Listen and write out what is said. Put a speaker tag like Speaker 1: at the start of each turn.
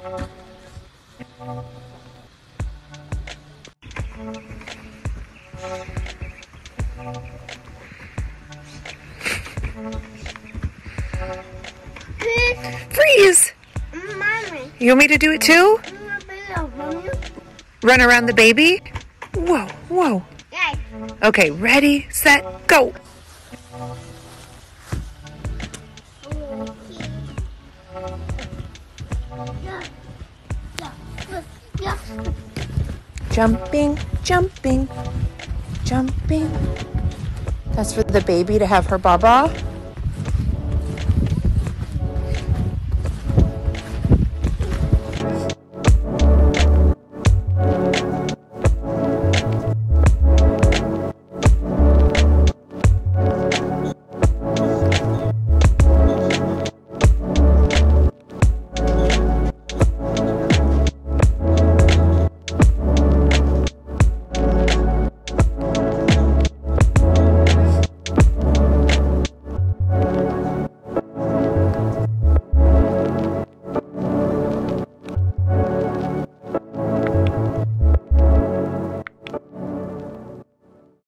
Speaker 1: Freeze! You want me to do it too? Run around the baby? Whoa, whoa. Okay, ready, set, go. Jumping, jumping, jumping. That's for the baby to have her baba.